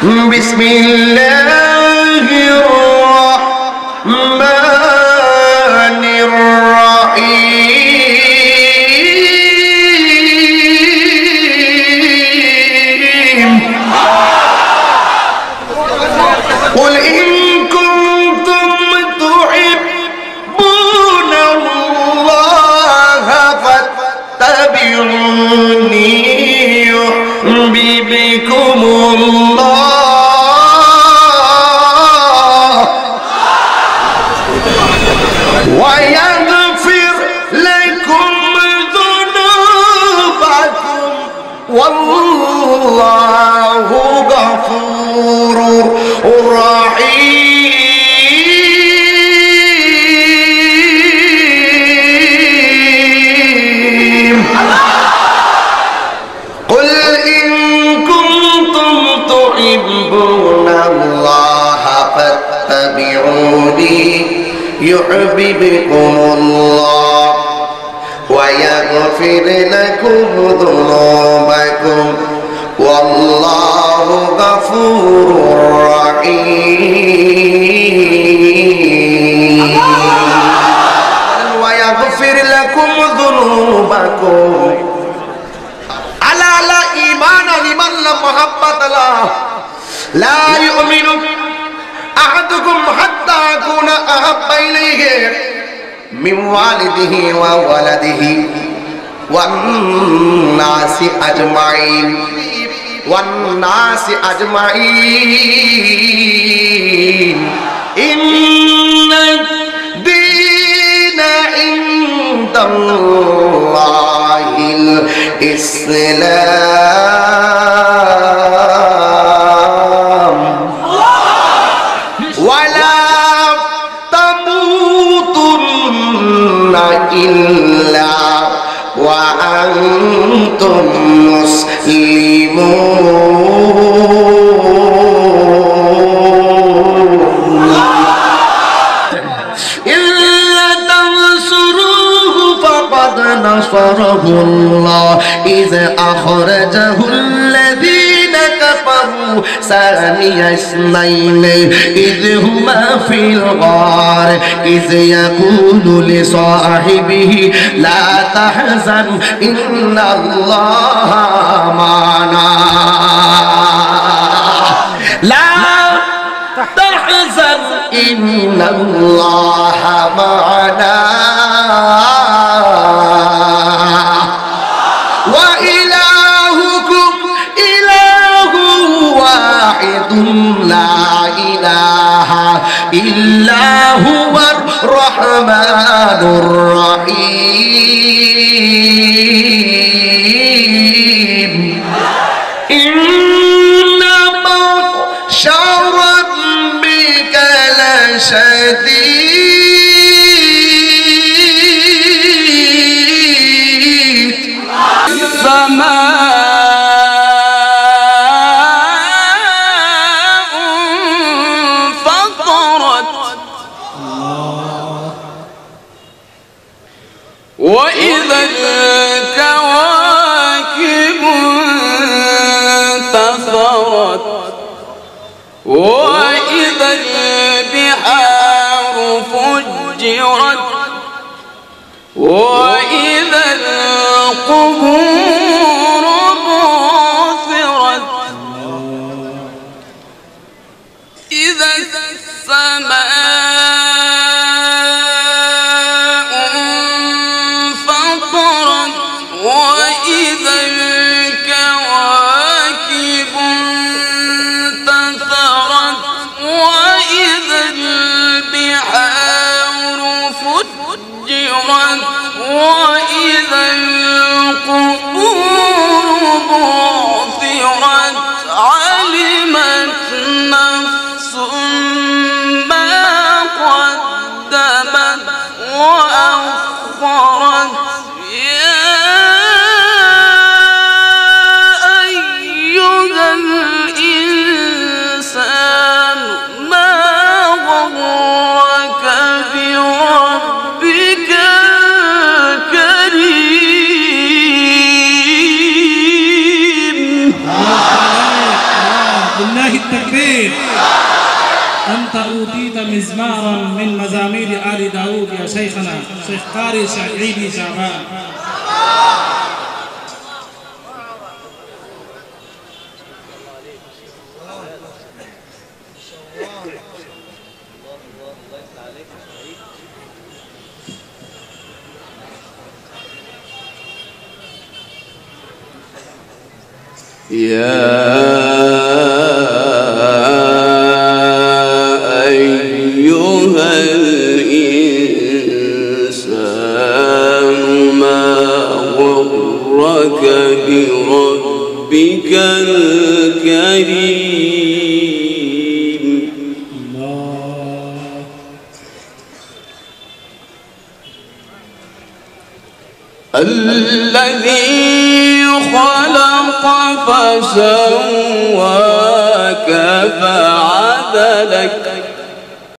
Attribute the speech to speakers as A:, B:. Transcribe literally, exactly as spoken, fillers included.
A: বিসমিল্লাহির রহমানির রহিম। قل إن كنتم تحبون الله فاتبعوني يحببكم الله ويغفر لكم ذنوبكم والله غفور رحيم. قل إن كنتم تحبون الله فاتبعوني يحببكم الله ويغفر لكم ذنوبكم والله غفور رحيم. ويغفر لكم ذنوبكم على لا إيمان لمن لا محبة له لا يؤمن أحدكم حتى أكون أحب إليه من والده وولده والناس أجمعين والناس أجمعين إن الدين عند الله الإسلام ولا تموتن إلا وأنتم مسلمون. إلا تنصروه فقد نصره الله إذ أخرجه الذين كفروا ثاني اثنين إذ هما في الغار إذ يقول لصاحبه لا تحزن إن الله معنا لا تحزن إن الله معنا وإلهكم إله واحد لا إله إلا هو الرحمن الرحيم. إن بطش ربك لشديد.
B: السماء انفطرت وإذا الكواكب انتثرت وإذا البحار فجرت وإذا القبور بعثرت إذا السماء انفطرت وإذا الكواكب انتثرت وإذا البحار فجرت وإذا القبور بعثرت علمت نفس ما
C: التكبير. أنت أوتيت مزمارا من مزامير آل داود يا شيخنا شيخ قاري عيدي شعبان.
B: يا أيها الإنسان ما غرك بربك الكريم. الله. الذي خلق فسواك فعدلك